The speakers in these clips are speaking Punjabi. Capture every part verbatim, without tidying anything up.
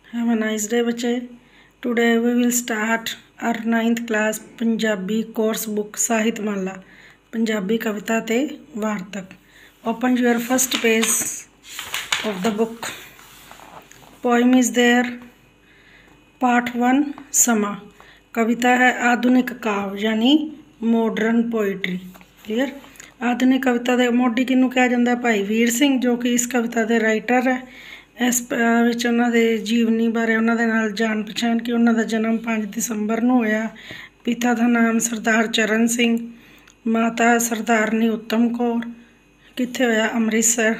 Have a nice day, बच्चे. Today we will start our ninth class Punjabi course book ਸਾਹਿਤ ਮਾਲਾ ਪੰਜਾਬੀ ਕਵਿਤਾ ਤੇ ਵਾਰਤਕ. Open your first page of the book. Poem is there. Part one ਸਮਾਂ. कविता है आधुनिक काव्य यानी मॉडर्न पोइट्री. क्लियर. आधुनिक कविता ਦੇ ਮੋਢੀ ਕਿਹਨੂੰ ਕਿਹਾ ਜਾਂਦਾ? ਭਾਈ ਵੀਰ ਸਿੰਘ, ਜੋ ਕਿ ਇਸ ਕਵਿਤਾ ਦੇ ਰਾਈਟਰ ਹੈ. ਇਸ ਵਿੱਚ ਉਹਨਾਂ ਦੇ ਜੀਵਨੀ ਬਾਰੇ ਉਹਨਾਂ ਦੇ ਨਾਲ ਜਾਣ ਪਛਾਣ ਕਿ ਉਹਨਾਂ ਦਾ ਜਨਮ ਪੰਜ ਦਸੰਬਰ ਨੂੰ ਹੋਇਆ. ਪਿਤਾ ਦਾ ਨਾਮ ਸਰਦਾਰ ਚਰਨ ਸਿੰਘ, ਮਾਤਾ ਸਰਦਾਰਨੀ ਉੱਤਮ ਕੌਰ. ਕਿੱਥੇ ਹੋਇਆ? ਅੰਮ੍ਰਿਤਸਰ.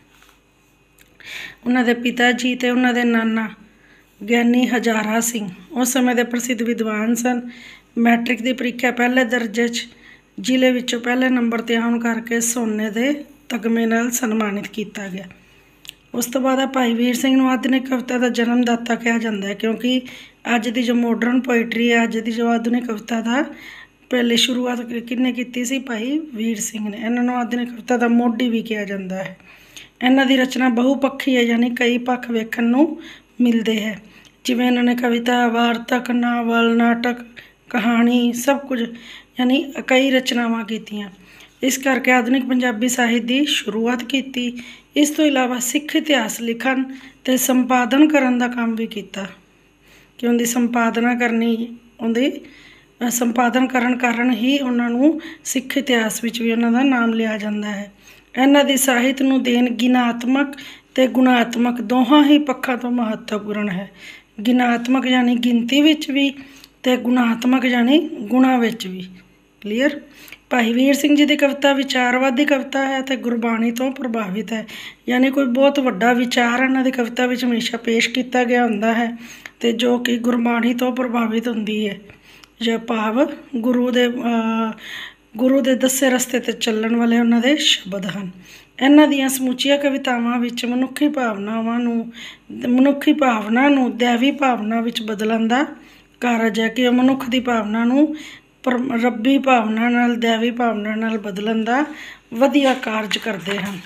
ਉਹਨਾਂ ਦੇ ਪਿਤਾ ਜੀ ਅਤੇ ਉਹਨਾਂ ਦੇ ਨਾਨਾ ਗਿਆਨੀ ਹਜ਼ਾਰਾ ਸਿੰਘ ਉਸ ਸਮੇਂ ਦੇ ਪ੍ਰਸਿੱਧ ਵਿਦਵਾਨ ਸਨ. ਮੈਟ੍ਰਿਕ ਦੀ ਪ੍ਰੀਖਿਆ ਪਹਿਲੇ ਦਰਜੇ 'ਚ ਜ਼ਿਲ੍ਹੇ ਵਿੱਚੋਂ ਪਹਿਲੇ ਨੰਬਰ 'ਤੇ ਆਉਣ ਕਰਕੇ ਸੋਨੇ ਦੇ ਤਗਮੇ ਨਾਲ ਸਨਮਾਨਿਤ ਕੀਤਾ ਗਿਆ. ਉਸ ਤੋਂ ਬਾਅਦ ਭਾਈ ਵੀਰ ਸਿੰਘ ਨੂੰ ਆਧੁਨਿਕ ਕਵਿਤਾ ਦਾ ਜਨਮਦਾਤਾ ਕਿਹਾ ਜਾਂਦਾ ਹੈ, ਕਿਉਂਕਿ ਅੱਜ ਦੀ ਜੋ ਮੋਡਰਨ ਪੋਇਟਰੀ ਹੈ, ਅੱਜ ਦੀ ਜੋ ਆਧੁਨਿਕ ਕਵਿਤਾ ਦਾ ਪਹਿਲੇ ਸ਼ੁਰੂਆਤ ਕਿਹਨੇ ਕੀਤੀ ਸੀ? ਭਾਈ ਵੀਰ ਸਿੰਘ ਨੇ. ਇਹਨਾਂ ਨੂੰ ਆਧੁਨਿਕ ਕਵਿਤਾ ਦਾ ਮੋਢੀ ਵੀ ਕਿਹਾ ਜਾਂਦਾ ਹੈ. ਇਹਨਾਂ ਦੀ ਰਚਨਾ ਬਹੁਪੱਖੀ ਹੈ, ਯਾਨੀ ਕਈ ਪੱਖ ਵੇਖਣ ਨੂੰ ਮਿਲਦੇ ਹੈ. ਜਿਵੇਂ ਇਹਨਾਂ ਨੇ ਕਵਿਤਾ, ਵਾਰਤਕ, ਨਾਵਲ, ਨਾਟਕ, ਕਹਾਣੀ, ਸਭ ਕੁਝ ਯਾਨੀ ਕਈ ਰਚਨਾਵਾਂ ਕੀਤੀਆਂ. ਇਸ ਕਰਕੇ ਆਧੁਨਿਕ ਪੰਜਾਬੀ ਸਾਹਿਤ ਦੀ ਸ਼ੁਰੂਆਤ ਕੀਤੀ. ਇਸ ਤੋਂ ਇਲਾਵਾ ਸਿੱਖ ਇਤਿਹਾਸ ਲਿਖਣ ਅਤੇ ਸੰਪਾਦਨ ਕਰਨ ਦਾ ਕੰਮ ਵੀ ਕੀਤਾ, ਕਿ ਉਹਦੀ ਸੰਪਾਦਨਾ ਕਰਨੀ, ਉਹਦੀ ਸੰਪਾਦਨ ਕਰਨ ਕਾਰਨ ਹੀ ਉਹਨਾਂ ਨੂੰ ਸਿੱਖ ਇਤਿਹਾਸ ਵਿੱਚ ਵੀ ਉਹਨਾਂ ਦਾ ਨਾਮ ਲਿਆ ਜਾਂਦਾ ਹੈ. ਇਹਨਾਂ ਦੀ ਸਾਹਿਤ ਨੂੰ ਦੇਣ ਗਿਣਾਤਮਕ ਅਤੇ ਗੁਣਾਤਮਕ ਦੋਹਾਂ ਹੀ ਪੱਖਾਂ ਤੋਂ ਮਹੱਤਵਪੂਰਨ ਹੈ. ਗਿਣਾਤਮਕ ਯਾਨੀ ਗਿਣਤੀ ਵਿੱਚ ਵੀ ਅਤੇ ਗੁਣਾਤਮਕ ਯਾਨੀ ਗੁਣਾਂ ਵਿੱਚ ਵੀ. ਕਲੀਅਰ. ਭਾਈ ਵੀਰ ਸਿੰਘ ਜੀ ਦੀ ਕਵਿਤਾ ਵਿਚਾਰਵਾਦੀ ਕਵਿਤਾ ਹੈ ਅਤੇ ਗੁਰਬਾਣੀ ਤੋਂ ਪ੍ਰਭਾਵਿਤ ਹੈ, ਯਾਨੀ ਕੋਈ ਬਹੁਤ ਵੱਡਾ ਵਿਚਾਰ ਇਹਨਾਂ ਦੀ ਕਵਿਤਾ ਵਿੱਚ ਹਮੇਸ਼ਾ ਪੇਸ਼ ਕੀਤਾ ਗਿਆ ਹੁੰਦਾ ਹੈ ਅਤੇ ਜੋ ਕਿ ਗੁਰਬਾਣੀ ਤੋਂ ਪ੍ਰਭਾਵਿਤ ਹੁੰਦੀ ਹੈ, ਜਾਂ ਭਾਵ ਗੁਰੂ ਦੇ ਗੁਰੂ ਦੇ ਦੱਸੇ ਰਸਤੇ 'ਤੇ ਚੱਲਣ ਵਾਲੇ ਉਹਨਾਂ ਦੇ ਸ਼ਬਦ ਹਨ. ਇਹਨਾਂ ਦੀਆਂ ਸਮੁੱਚੀਆਂ ਕਵਿਤਾਵਾਂ ਵਿੱਚ ਮਨੁੱਖੀ ਭਾਵਨਾਵਾਂ ਨੂੰ ਮਨੁੱਖੀ ਭਾਵਨਾ ਨੂੰ ਦੈਵੀ ਭਾਵਨਾ ਵਿੱਚ ਬਦਲਣ ਦਾ ਕਾਰਜ ਹੈ, ਕਿ ਉਹ ਮਨੁੱਖ ਦੀ ਭਾਵਨਾ ਨੂੰ ਪਰ ਰੱਬੀ ਭਾਵਨਾ ਨਾਲ, ਦੈਵੀ ਭਾਵਨਾ ਨਾਲ ਬਦਲਣ ਦਾ ਵਧੀਆ ਕਾਰਜ ਕਰਦੇ ਹਨ.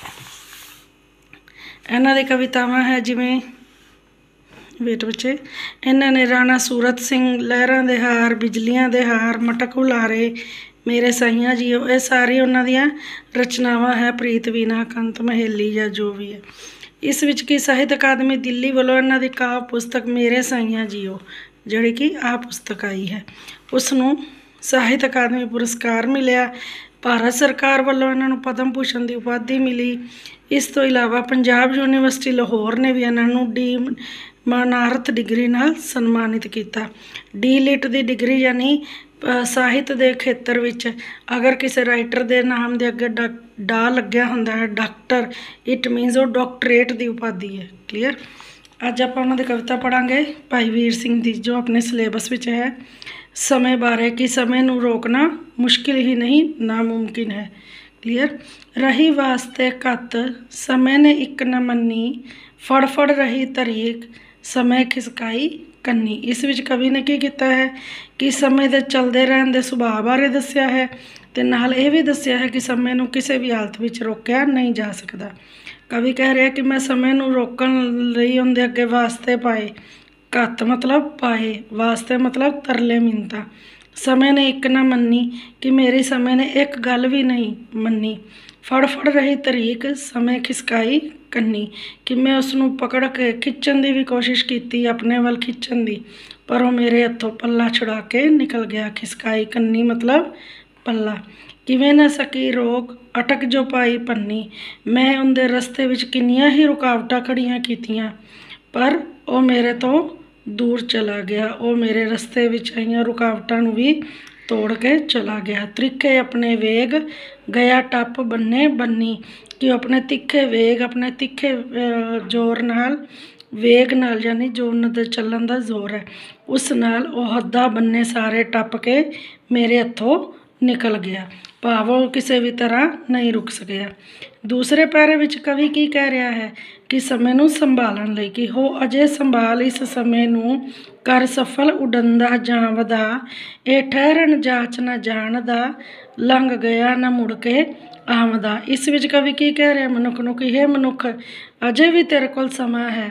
ਇਹਨਾਂ ਦੀ ਕਵਿਤਾਵਾਂ ਹੈ ਜਿਵੇਂ ਵੇਟ ਬੱਚੇ ਇਹਨਾਂ ਨੇ ਰਾਣਾ ਸੂਰਤ ਸਿੰਘ, ਲਹਿਰਾਂ ਦੇ ਹਾਰ, ਬਿਜਲੀਆਂ ਦੇ ਹਾਰ, ਮਟਕ ਹੁਲਾਰੇ, ਮੇਰੇ ਸਾਈਆਂ ਜੀਓ, ਇਹ ਸਾਰੀ ਉਹਨਾਂ ਦੀਆਂ ਰਚਨਾਵਾਂ ਹੈ. ਪ੍ਰੀਤ ਵੀਨਾ, ਕੰਤ ਮਹੇਲੀ ਜਾਂ ਜੋ ਵੀ ਹੈ. ਇਸ ਵਿੱਚ ਕੀ ਸਾਹਿਤ ਅਕਾਦਮੀ ਦਿੱਲੀ ਵੱਲੋਂ ਇਹਨਾਂ ਦੀ ਕਾਵਿ ਪੁਸਤਕ ਮੇਰੇ ਸਾਈਆਂ ਜੀਓ, ਜਿਹੜੀ ਕਿ ਆਹ ਪੁਸਤਕ ਆਈ ਹੈ, ਉਸ ਨੂੰ ਸਾਹਿਤ ਅਕਾਦਮੀ ਪੁਰਸਕਾਰ ਮਿਲਿਆ. ਭਾਰਤ ਸਰਕਾਰ ਵੱਲੋਂ ਇਹਨਾਂ ਨੂੰ ਪਦਮ ਭੂਸ਼ਣ ਦੀ ਉਪਾਧੀ ਮਿਲੀ. ਇਸ ਤੋਂ ਇਲਾਵਾ ਪੰਜਾਬ ਯੂਨੀਵਰਸਿਟੀ ਲਾਹੌਰ ਨੇ ਵੀ ਇਹਨਾਂ ਨੂੰ ਡੀ ਮਾਨਾਰਥ ਡਿਗਰੀ ਨਾਲ ਸਨਮਾਨਿਤ ਕੀਤਾ. ਡੀ ਲਿਟ ਦੀ ਡਿਗਰੀ ਯਾਨੀ ਸਾਹਿਤ ਦੇ ਖੇਤਰ ਵਿੱਚ ਅਗਰ ਕਿਸੇ ਰਾਈਟਰ ਦੇ ਨਾਮ ਦੇ ਅੱਗੇ ਡਾ ਡਾ ਲੱਗਿਆ ਹੁੰਦਾ ਹੈ, ਡਾਕਟਰ, ਇਟ ਮੀਨਸ ਉਹ ਡਾਕਟਰੇਟ ਦੀ ਉਪਾਧੀ ਹੈ. ਕਲੀਅਰ. ਅੱਜ ਆਪਾਂ ਉਹਨਾਂ ਦੀ ਕਵਿਤਾ ਪੜ੍ਹਾਂਗੇ ਭਾਈ ਵੀਰ ਸਿੰਘ ਦੀ, ਜੋ ਆਪਣੇ ਸਿਲੇਬਸ ਵਿੱਚ ਹੈ. ਸਮੇਂ ਬਾਰੇ, ਕਿ ਸਮੇਂ ਨੂੰ ਰੋਕਣਾ ਮੁਸ਼ਕਿਲ ਹੀ ਨਹੀਂ ਨਾਮੁਮਕਿਨ ਹੈ. ਕਲੀਅਰ. ਰਹੀ ਵਾਸਤੇ ਘੱਤ ਸਮੇਂ ਨੇ ਇੱਕ ਨਾ ਮੰਨੀ, ਫੜ ਫੜ ਰਹੀ ਤਰੀਕ ਸਮੇਂ ਖਿਸਕਾਈ ਕੰਨੀ. ਇਸ ਵਿੱਚ ਕਵੀ ਨੇ ਕੀ ਕੀਤਾ ਹੈ ਕਿ ਸਮੇਂ ਦੇ ਚੱਲਦੇ ਰਹਿਣ ਦੇ ਸੁਭਾਅ ਬਾਰੇ ਦੱਸਿਆ ਹੈ ਅਤੇ ਨਾਲ ਇਹ ਵੀ ਦੱਸਿਆ ਹੈ ਕਿ ਸਮੇਂ ਨੂੰ ਕਿਸੇ ਵੀ ਹਾਲਤ ਵਿੱਚ ਰੋਕਿਆ ਨਹੀਂ ਜਾ ਸਕਦਾ. ਕਵੀ ਕਹਿ ਰਿਹਾ ਕਿ ਮੈਂ ਸਮੇਂ ਨੂੰ ਰੋਕਣ ਲਈ ਉਹਦੇ ਅੱਗੇ ਵਾਸਤੇ ਪਾਏ. ਘੱਤ ਮਤਲਬ ਪਾਏ, ਵਾਸਤੇ ਮਤਲਬ ਤਰਲੇ ਮਿੰਨਤਾਂ. ਸਮੇਂ ਨੇ ਇੱਕ ਨਾ ਮੰਨੀ, ਕਿ ਮੇਰੀ ਸਮੇਂ ਨੇ ਇੱਕ ਗੱਲ ਵੀ ਨਹੀਂ ਮੰਨੀ. ਫੜ ਫੜ ਰਹੀ ਤਰੀਕ ਸਮੇਂ ਖਿਸਕਾਈ ਕੰਨੀ, ਕਿ ਮੈਂ ਉਸ ਨੂੰ ਪਕੜ ਕੇ ਖਿੱਚਣ ਦੀ ਵੀ ਕੋਸ਼ਿਸ਼ ਕੀਤੀ, ਆਪਣੇ ਵੱਲ ਖਿੱਚਣ ਦੀ, ਪਰ ਉਹ ਮੇਰੇ ਹੱਥੋਂ ਪੱਲਾ ਛੁਡਾ ਕੇ ਨਿਕਲ ਗਿਆ. ਖਿਸਕਾਈ ਕੰਨੀ ਮਤਲਬ ਪੱਲਾ. ਕਿਵੇਂ ਨਾ ਸਕੀ ਰੋਕ ਅਟਕ ਜੋ ਪਾਈ ਪੰਨੀ, ਮੈਂ ਉਹਦੇ ਰਸਤੇ ਵਿੱਚ ਕਿੰਨੀਆਂ ਹੀ ਰੁਕਾਵਟਾਂ ਖੜੀਆਂ ਕੀਤੀਆਂ, ਪਰ ਉਹ ਮੇਰੇ ਤੋਂ ਦੂਰ ਚਲਾ ਗਿਆ. ਉਹ ਮੇਰੇ ਰਸਤੇ ਵਿੱਚ ਆਈਆਂ ਰੁਕਾਵਟਾਂ ਨੂੰ ਵੀ ਤੋੜ ਕੇ ਚਲਾ ਗਿਆ. ਤਰੀਕੇ ਆਪਣੇ ਵੇਗ ਗਿਆ ਟੱਪ ਬੰਨੇ ਬੰਨੀ, ਕਿ ਉਹ ਆਪਣੇ ਤਿੱਖੇ ਵੇਗ, ਆਪਣੇ ਤਿੱਖੇ ਜ਼ੋਰ ਨਾਲ, ਵੇਗ ਨਾਲ ਯਾਨੀ ਜੋ ਉਹਨਾਂ ਦੇ ਚੱਲਣ ਦਾ ਜ਼ੋਰ ਹੈ, ਉਸ ਨਾਲ ਉਹ ਹੱਦਾਂ ਬੰਨੇ ਸਾਰੇ ਟੱਪ ਕੇ ਮੇਰੇ ਹੱਥੋਂ ਨਿਕਲ ਗਿਆ, ਭਾਵ ਉਹ ਕਿਸੇ ਵੀ ਤਰ੍ਹਾਂ ਨਹੀਂ ਰੁਕ ਸਕਿਆ. ਦੂਸਰੇ ਪੈਰੇ ਵਿੱਚ ਕਵੀ ਕੀ ਕਹਿ ਰਿਹਾ ਹੈ ਕਿ ਸਮੇਂ ਨੂੰ ਸੰਭਾਲਣ ਲਈ, ਕਿ ਹੋ ਅਜੇ ਸੰਭਾਲ ਇਸ ਸਮੇਂ ਨੂੰ, ਕਰ ਸਫਲ ਉਡੰਦਾ ਜਾਂ ਵਧਾ, ਇਹ ਠਹਿਰਨ ਜਾਚ ਨਾ ਜਾਣਦਾ, ਲੰਘ ਗਿਆ ਨਾ ਮੁੜ ਕੇ ਆਮਦਾ। ਇਸ ਵਿੱਚ ਕਵੀ ਕੀ ਕਹਿ ਰਿਹਾ ਮਨੁੱਖ ਨੂੰ ਕਿ ਇਹ ਮਨੁੱਖ ਅਜੇ ਵੀ ਤੇਰੇ ਕੋਲ ਸਮਾਂ ਹੈ,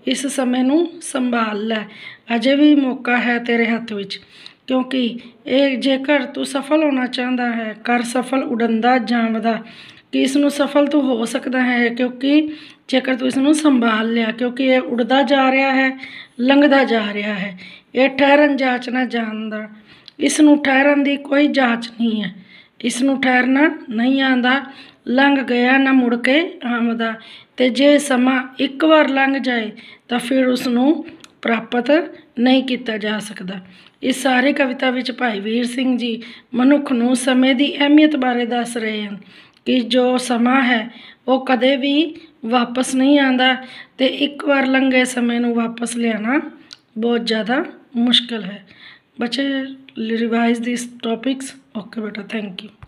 इस समय नूं संभाल लै, अजे भी मौका है तेरे हत्थ विच। क्योंकि ਇਹ ਜੇਕਰ तू सफल होना चाहता है, कर सफल उड़ंदा जामदा, कि इसनूं सफल तू हो सकता है क्योंकि जेकर तू इसनूं संभाल लिया, क्योंकि ये उड़दा जा रहा है, लंघदा जा रहा है, ये ठहरन जाच ना जानदा, इसनूं ठहरन दी कोई जाच नहीं है, इसनूं ठहरना नहीं आंदा, लंघ गया ना मुड़ के आमदा। ते जे समा एक बार लंघ जाए तो फिर उसनूं प्राप्त नहीं किया जा सकता। इस सारी कविता विच भाई वीर सिंह जी मनुख नूं समय की अहमियत बारे दस रहे हैं कि जो समा है वो कदे भी वापस नहीं आता, तो एक बार लंघे समय नूं वापस लियाना बहुत ज़्यादा मुश्किल है। बच्चे रिवाइज दिस टॉपिक्स। ओके बेटा, थैंक यू।